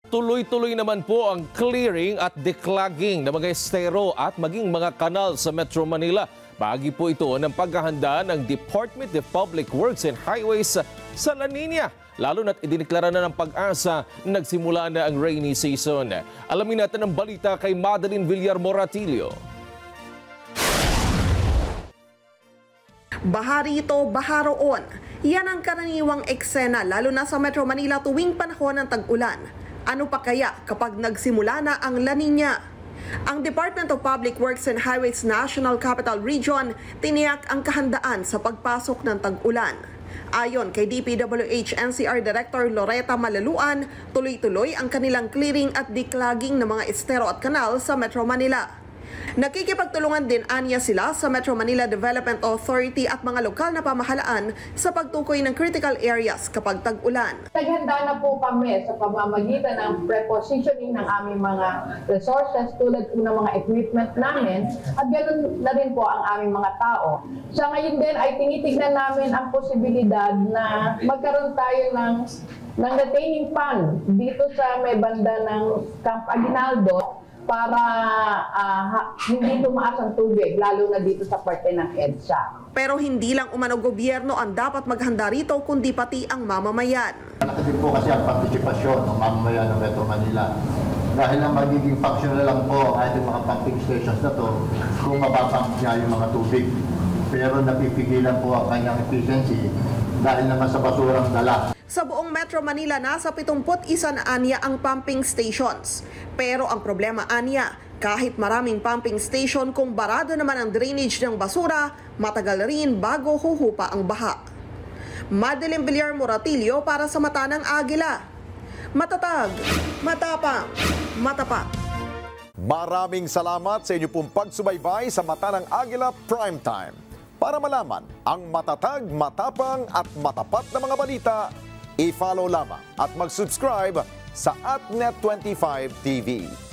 Tuloy-tuloy naman po ang clearing at declogging ng mga estero at maging mga kanal sa Metro Manila. Bahagi po ito ng paghahanda ng Department of Public Works and Highways sa La Nina. Lalo na't idineklara na ng Pag-asa na nagsimula na ang rainy season. Alamin natin ang balita kay Madeline Villar Moratillo. Baha rito, baha roon. Yan ang karaniwang eksena lalo na sa Metro Manila tuwing panahon ng tag-ulan. Ano pa kaya kapag nagsimula na ang La Nina? Ang Department of Public Works and Highways National Capital Region tiniyak ang kahandaan sa pagpasok ng tag-ulan. Ayon kay DPWH NCR Director Loretta Malaluan, tuloy-tuloy ang kanilang clearing at declogging ng mga estero at kanal sa Metro Manila. Nakikipagtulungan din anya sila sa Metro Manila Development Authority at mga lokal na pamahalaan sa pagtukoy ng critical areas kapag tag-ulan. Naghanda na po kami sa pamamagitan ng prepositioning ng aming mga resources tulad po ng mga equipment namin at ganoon na rin po ang aming mga tao. Sa ngayon din ay tinitignan namin ang posibilidad na magkaroon tayo ng retaining pond dito sa may banda ng Camp Aguinaldo para hindi tumaas ang tubig, lalo na dito sa parte ng EDSA. Pero hindi lang umano gobyerno ang dapat maghanda rito, kundi pati ang mamamayan. Malaki din po kasi ang partisipasyon ng mamamayan ng Metro Manila. Dahil ang magiging function na lang po ang ating mga pumping stations na to kung mapapump niya yung mga tubig. Pero napipigilan po ang kanyang efficiency dahil naman sa basurang dala. Sa buong Metro Manila, nasa 71 na anya ang pumping stations. Pero ang problema anya, kahit maraming pumping station, kung barado naman ang drainage ng basura, matagal rin bago huhupa ang baha. Madeline Villar Moratillo para sa Mata ng Agila. Matatag, matapang, matapat. Maraming salamat sa inyo pong pagsubaybay sa Mata ng Agila Primetime. Para malaman ang matatag, matapang at matapat na mga balita, i-follow lamang at mag-subscribe sa AtNet25 TV.